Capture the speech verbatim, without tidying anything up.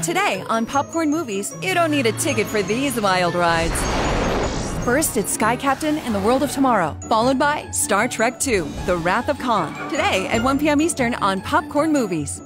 Today on Popcorn Movies, you don't need a ticket for these wild rides. First, it's Sky Captain and the World of Tomorrow, followed by Star Trek two, The Wrath of Khan. Today at one p m Eastern on Popcorn Movies.